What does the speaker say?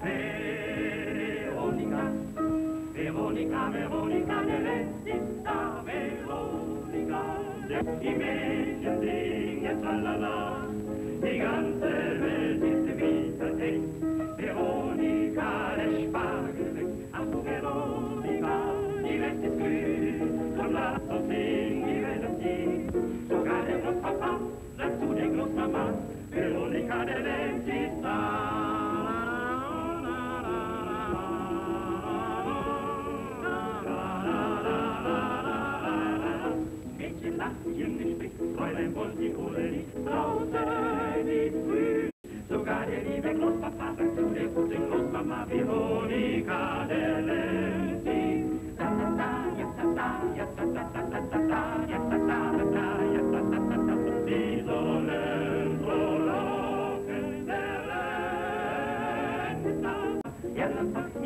Veronica, Veronica, Veronica dell'Entità, Veronica, die Mädchen singen tralala, die ganze Welt ist wie verdeckt. Veronica, der Spargel weg, ach du Veronica, die Welt ist grün, komm lass uns singen, die Welt ist die. Sogar der Großpapa sagt zu der Großmama, Veronica dell'Entità. Hier nicht spricht, Fräulein bunt, die Kohle nicht, draußen ist grün. Sogar der liebe Großpapa sagt zu der guten Großmama, Veronica dell'Entità. Die Sonnen frohlocken der Entità.